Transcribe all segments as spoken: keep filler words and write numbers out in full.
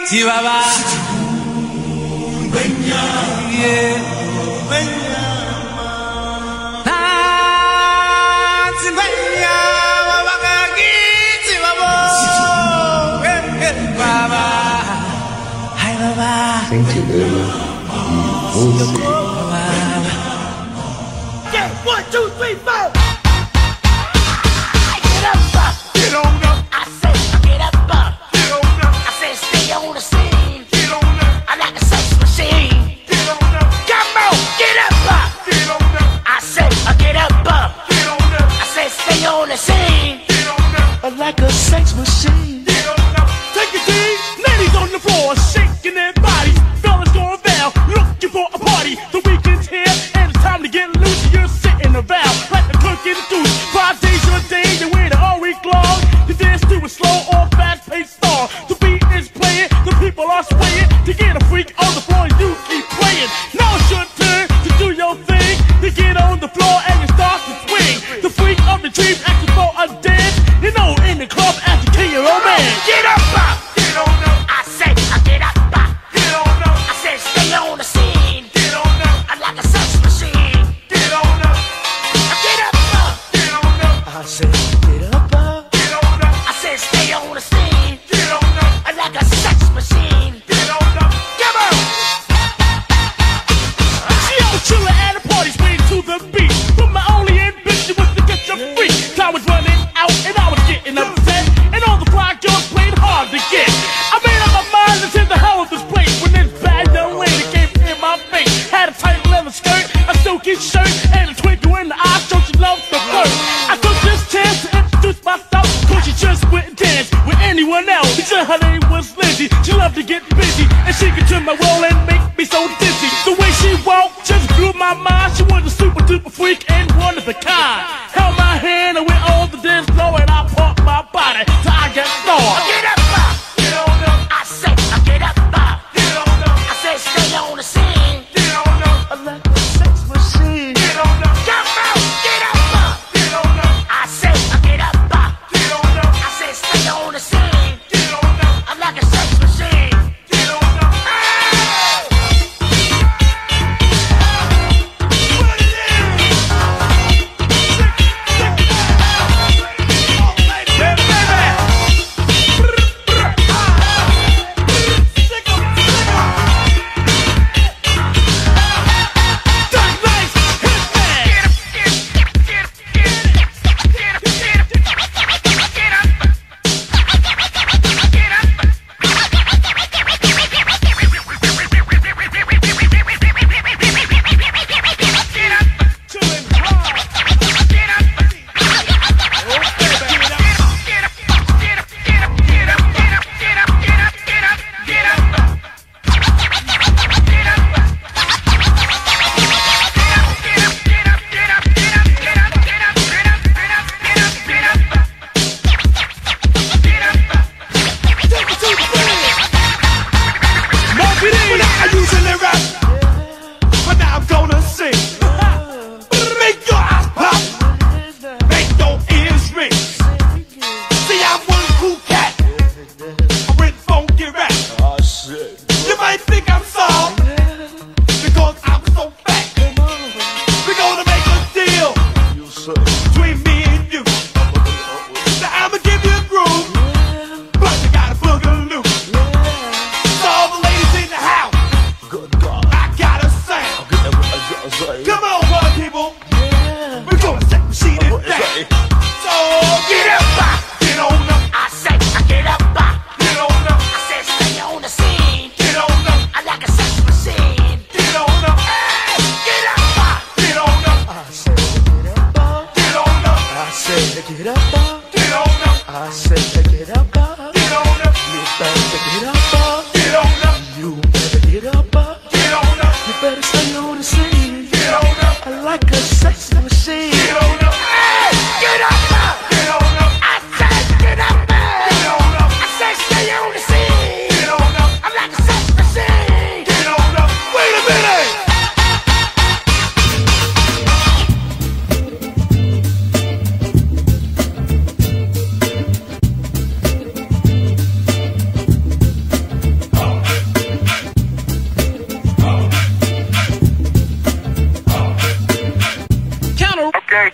Chihuahua. Yeah. Sing to Irma. Yeah, one, two, three, four. Get up, uh. Get on up. I say, get up, uh. Get on up. I say, stay on the scene. Get on up. I like a sex machine. Get on up. Come on, get up, uh. Get on up. I say, get up, uh. Get on up. I say, stay on the scene. Get on up. I like a sex machine. Get on up. Take a seat, ladies on the floor, shaking their bodies. Fellas going down, looking for a party. The weekend's here, and it's time to get loose. You're sitting around like the cook in the juice. Five days a day, you wait all week long. You dance to a slow or fast-paced song. The beat is playing, the people are swaying. To get a freak on the floor, you keep playing. Now it's your turn to do your thing. You get on the floor and you start to swing. The freak of the dream asking for a dance. You know, in the club, as the king of romance. Get up, uh. Get on up. I say, get up, uh. Get on up. I say, stay on the scene. Get on up. I like a sex machine. Get on up. Get up, uh. Get on up. I say, get up, uh. Get on up. I say, stay on the scene. Get on up. I like a sex machine. Get on up. Come on. She always chillin' at the parties, waiting to the beat. But my only ambition was to get your freak. Time was J.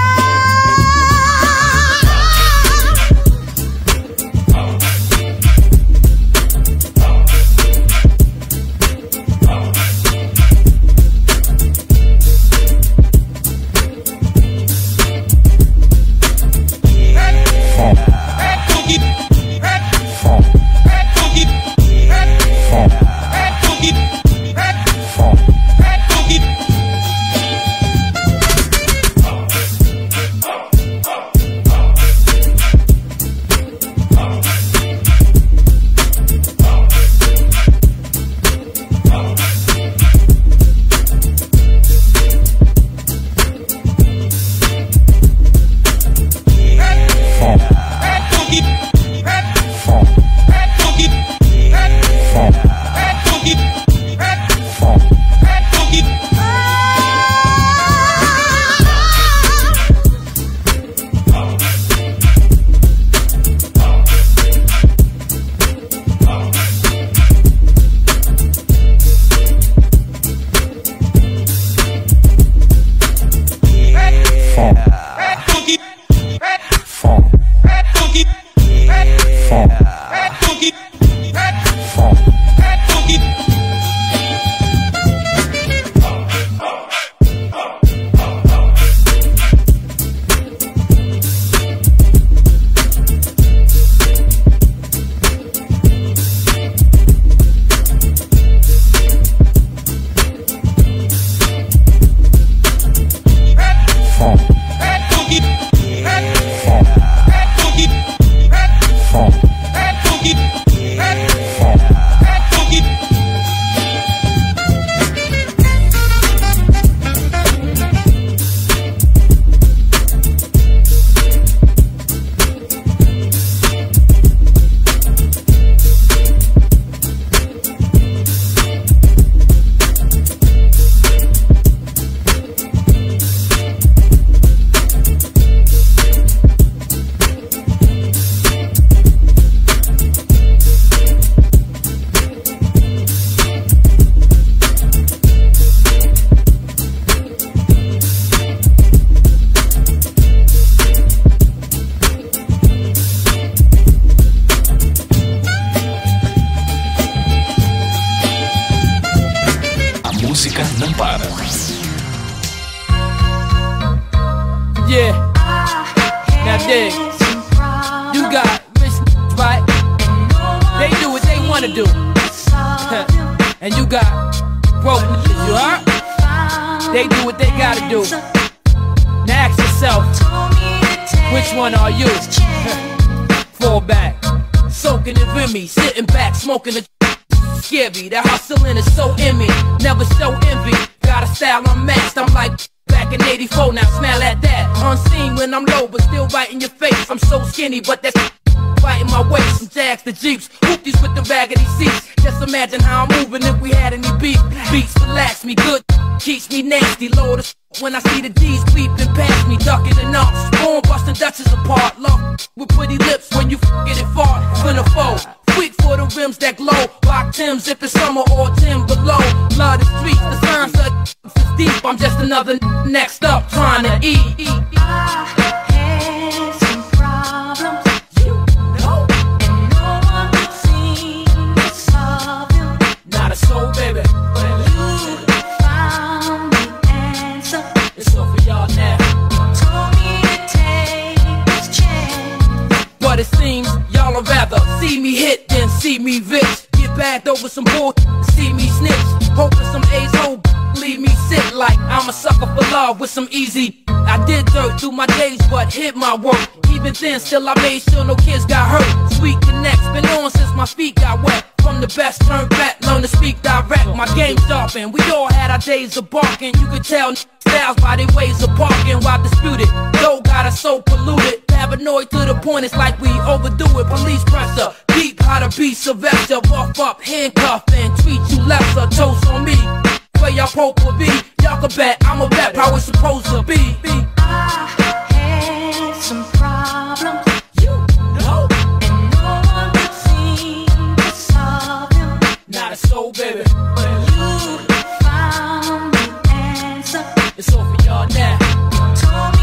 Yeah, now dig, you got rich right, they do what they wanna do, and you got broke niggas, you heard? They do what they gotta do. Now ask yourself, which one are you? Fall back, soaking in Remy, sitting back, smoking a scary. That hustling is so in me, never show envy. Got a style unmatched, I'm like back in eighty-four, now smell at that. Unseen when I'm low, but still right in your face. I'm so skinny, but that's right in my waist. Some Jags to Jeeps, hoopties with the raggedy seats. Just imagine how I'm moving if we had any beef. Beats relax me good, keeps me nasty. Low the when I see the D's creeping past me, ducking the knocks. Born busting Dutchess apart, love with pretty lips when you f***ing it far. Finna fold, quick for the rims that glow. Rock Timbs if it's summer or ten below. Love the streets, the signs are deep. I'm just another next up trying to eat. I had some problems, you know, and no one could seem to solve them. Not a soul, baby. You found the answer. It's all for y'all now. Told me to take this chance, But it seems y'all would rather see me hit than see me rich. Get bagged over some bull, see me snitch. Hoping some A's hoe leave me sick like I'm a sucker for love with some easy. I did dirt through my days, but hit my work. Even then, still I made sure no kids got hurt. Sweet connects, been on since my feet got wet. From the best turned back, learn to speak direct. My game's sharpened, we all had our days of barking. You could tell styles by their ways of parking. While disputed, dough got us so polluted. Paranoid to the point it's like we overdo it. Police pressure, deep how to be Sylvester. Rough up, handcuff, and treat you lesser. Toast on me, where y'all supposed to be. Y'all can bet I'm a rap how it's supposed to be. I had some problems, You know, and no one could seem to solve them. not a soul, baby. You found the answer. It's all for y'all now. Told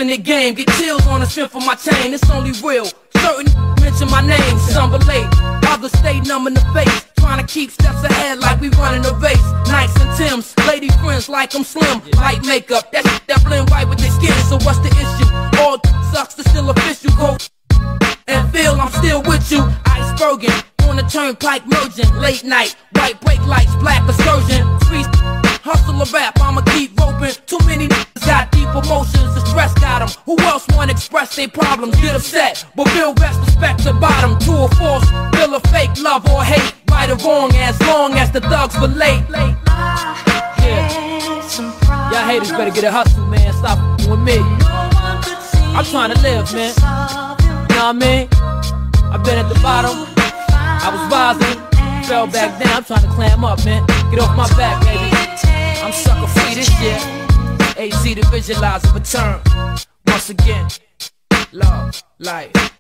infinite game. Get chills on the strength of my chain. It's only real. Certain mention my name, some relate. Others stay numb in the face, trying to keep steps ahead like we running a race. Nikes and Tims, lady friends like I'm slim. Light makeup, that shit that blend right with their skin. So what's the issue? All sucks to still official. Go and feel I'm still with you. Iceberging on the turnpike merging. Late night, white brake lights, black excursion. Streets hustle a rap, I'ma keep roping. Too many niggas got deep emotions, the stress got them. Who else wanna express their problems? Get upset, but feel respect to bottom. True or false, feel a fake love or hate. Right or wrong, as long as the thugs relate. Yeah. Y'all haters better get a hustle, man. Stop f***ing with me. I'm trying to live, man. You know what I mean? I've been at the bottom, I was rising, fell back down. I'm trying to climb up, man. Get off my back, baby. I'm sucker free this year. A Z to visualize a return. Once again, love, life.